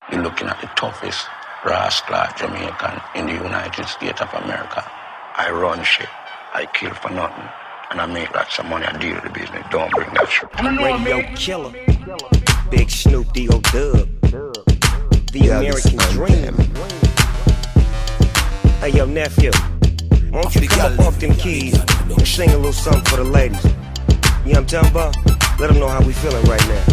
You're looking at the toughest rascal Jamaican in the United States of America. I run shit. I kill for nothing. And I make lots of money. I deal with the business. Don't bring that shit. Radio killer. Big Snoop D.O. Dub. The American dream. Hey, yo, nephew. Why don't you come up off them keys and sing a little something for the ladies? You know what I'm talking about? Let them know how we feeling right now.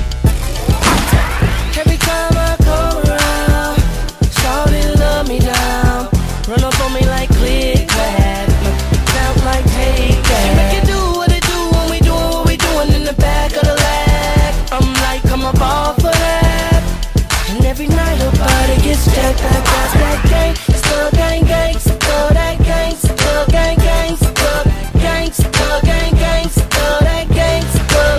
Every time I come around, shawty love me down. Run up on me like click clack, sound like take that. She make it do what it do when we doing what we doing in the back of the lag. I'm like, I'm a ball for that. And every night her body gets jacked. That's that gang, still gang gang, still that gang, still gang gang, still gang, still gang gang, still that gang, still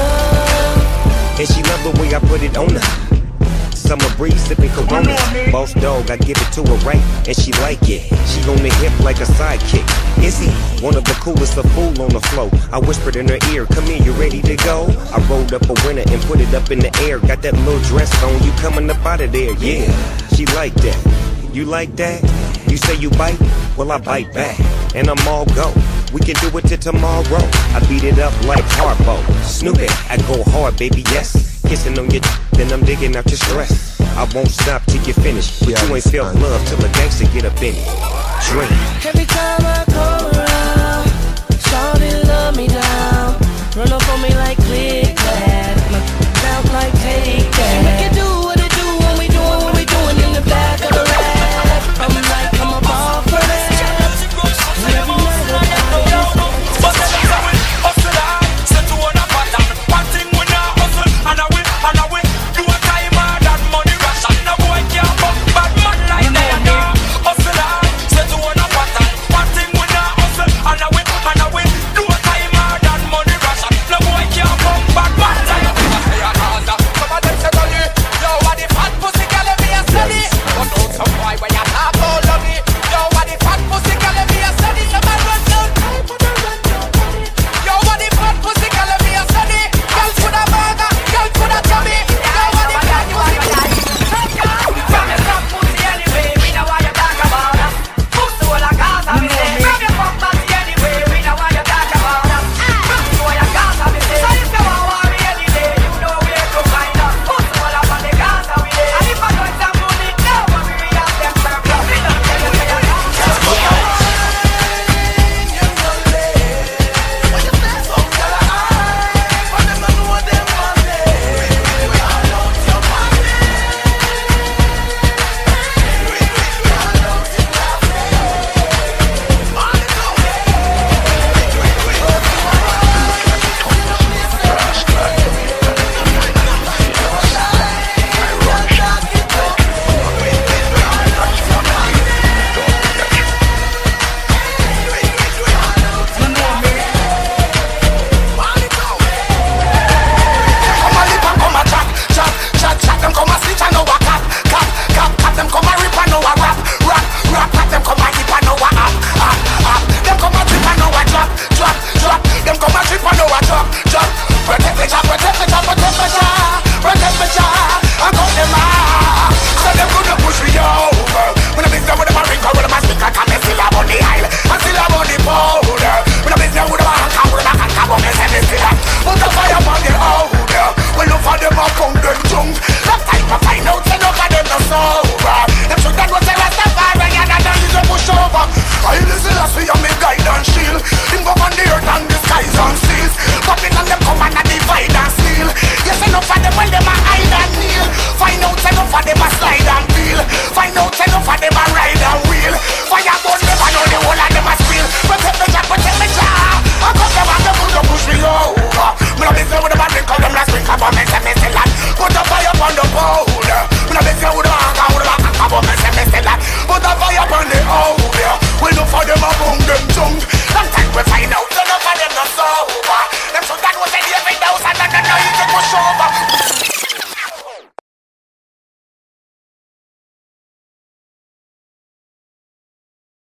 love. And she love the way I put it on her. Summer breeze sipping Corona. Boss dog, I give it to her right, and she like it. She on the hip like a sidekick. Izzy, one of the coolest, a fool on the floor. I whispered in her ear, come here, you ready to go? I rolled up a winner and put it up in the air. Got that little dress on, you coming up out of there, yeah. She like that. You like that? You say you bite? Well, I bite back, and I'm all go. We can do it till tomorrow. I beat it up like Harpo. Snoop it, I go hard, baby, yes. Kissing on your then I'm digging out your stress. I won't stop till you finish, but you ain't felt love till a gangster get up in it. Drink. Every time I come around, shawty love me down. Run up on me like click clack, sound like take that. She make it do what it do when we doing what we doing in the back of the rap. I'm like, I'm a ball for that. And every night protect the job, protect the job.